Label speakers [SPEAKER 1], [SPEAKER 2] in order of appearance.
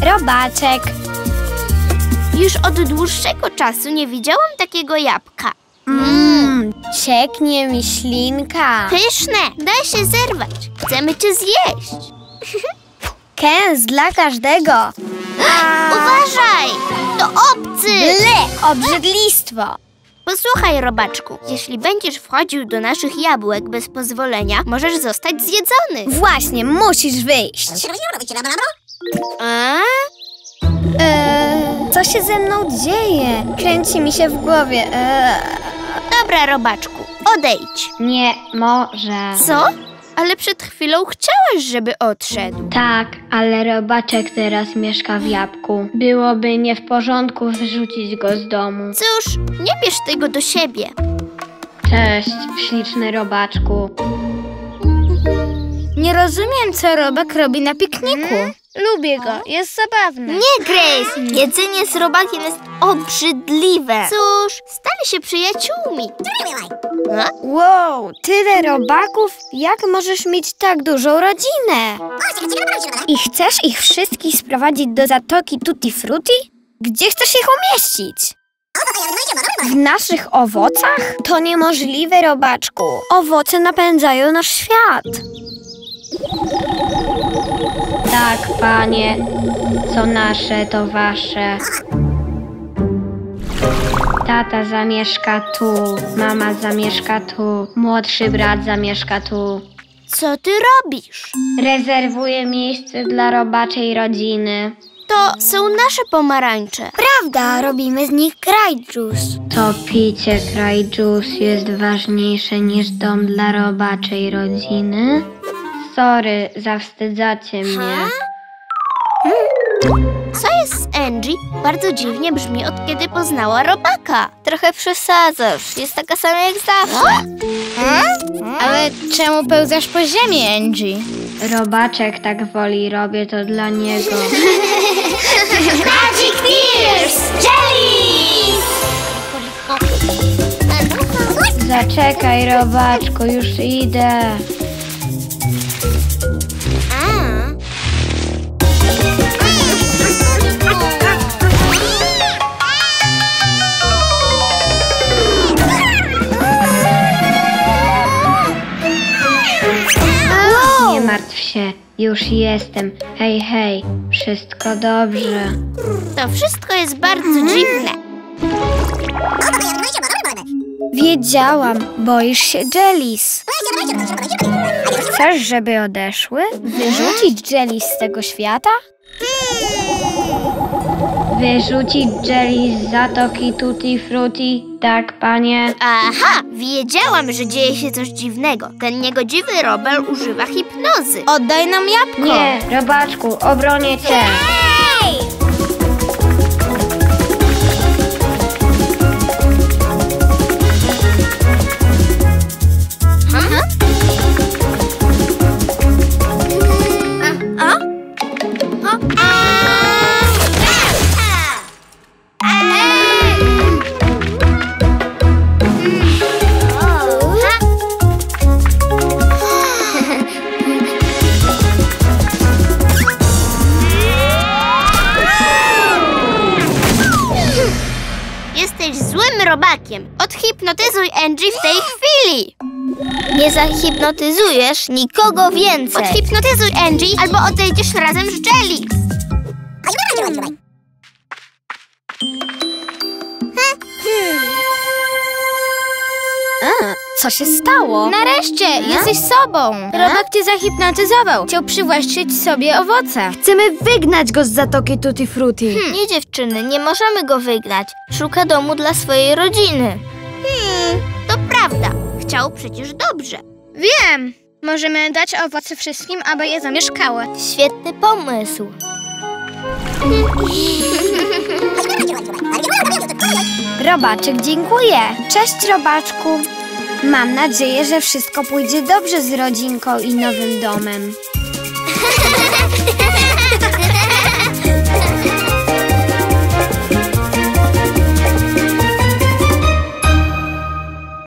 [SPEAKER 1] Robaczek.
[SPEAKER 2] Już od dłuższego czasu nie widziałam takiego jabłka.
[SPEAKER 1] Cieknie mi ślinka.
[SPEAKER 2] Pyszne, daj się zerwać. Chcemy cię zjeść.
[SPEAKER 1] Kęs dla każdego.
[SPEAKER 2] Uważaj, to obcy.
[SPEAKER 1] Ble, obrzydlistwo.
[SPEAKER 2] Posłuchaj, robaczku, jeśli będziesz wchodził do naszych jabłek bez pozwolenia, możesz zostać zjedzony.
[SPEAKER 1] Właśnie, musisz wyjść.
[SPEAKER 2] A?
[SPEAKER 1] Co się ze mną dzieje? Kręci mi się w głowie.
[SPEAKER 2] Dobra, robaczku, odejdź.
[SPEAKER 1] Nie może.
[SPEAKER 2] Co? Ale przed chwilą chciałaś, żeby odszedł.
[SPEAKER 1] Tak, ale robaczek teraz mieszka w jabłku. Byłoby nie w porządku wyrzucić go z domu.
[SPEAKER 2] Cóż, nie bierz tego do siebie.
[SPEAKER 1] Cześć, śliczny robaczku.
[SPEAKER 3] Nie rozumiem, co robak robi na pikniku. Lubię go, jest zabawny.
[SPEAKER 2] Nie, Grace! Jedzenie z robakiem jest obrzydliwe. Cóż, stali się przyjaciółmi. A?
[SPEAKER 1] Wow, tyle robaków? Jak możesz mieć tak dużą rodzinę? I chcesz ich wszystkich sprowadzić do zatoki Tutti Frutti? Gdzie chcesz ich umieścić? W naszych owocach? To niemożliwe, robaczku. Owoce napędzają nasz świat. Tak, panie. Co nasze, to wasze. Tata zamieszka tu, mama zamieszka tu, młodszy brat zamieszka tu.
[SPEAKER 2] Co ty robisz?
[SPEAKER 1] Rezerwuję miejsce dla robaczej rodziny.
[SPEAKER 2] To są nasze pomarańcze.
[SPEAKER 1] Prawda, robimy z nich krajdzius. To picie krajdzius jest ważniejsze niż dom dla robaczej rodziny? Sorry, zawstydzacie mnie.
[SPEAKER 2] Co jest z Angie? Bardzo dziwnie brzmi, od kiedy poznała robaka. Trochę przesadzasz. Jest taka sama jak zawsze.
[SPEAKER 3] Ale czemu pełzasz po ziemi, Angie?
[SPEAKER 1] Robaczek tak woli, robię to dla niego.
[SPEAKER 2] Magic Tears! Jellies!
[SPEAKER 1] Zaczekaj, robaczku, już idę. Nie martw się, już jestem. Hej, hej, wszystko dobrze.
[SPEAKER 2] To wszystko jest bardzo dziwne.
[SPEAKER 1] Wiedziałam, boisz się Jellies. Chcesz, żeby odeszły? Wyrzucić Jellies z tego świata? Wyrzucić Jellies z zatoki Tutti Frutti? Tak, panie.
[SPEAKER 2] Aha, wiedziałam, że dzieje się coś dziwnego. Ten niegodziwy Robel używa hipnozy.
[SPEAKER 3] Oddaj nam jabłko.
[SPEAKER 1] Nie, robaczku, obronię cię.
[SPEAKER 2] Jesteś złym robakiem. Odhipnotyzuj Angie w tej chwili. Nie zahipnotyzujesz nikogo więcej. Odhipnotyzuj Angie, albo odejdziesz razem z Jelly.
[SPEAKER 1] Co się stało?
[SPEAKER 3] Nareszcie, jesteś sobą. Robak cię zahipnotyzował. Chciał przywłaszczyć sobie owoce.
[SPEAKER 1] Chcemy wygnać go z zatoki Tutti Frutti.
[SPEAKER 2] Nie, dziewczyny, nie możemy go wygnać. Szuka domu dla swojej rodziny. To prawda. Chciał przecież dobrze.
[SPEAKER 3] Wiem. Możemy dać owoce wszystkim, aby je zamieszkały.
[SPEAKER 2] Świetny pomysł.
[SPEAKER 1] Robaczek, dziękuję. Cześć, robaczku. Mam nadzieję, że wszystko pójdzie dobrze z rodzinką i nowym domem.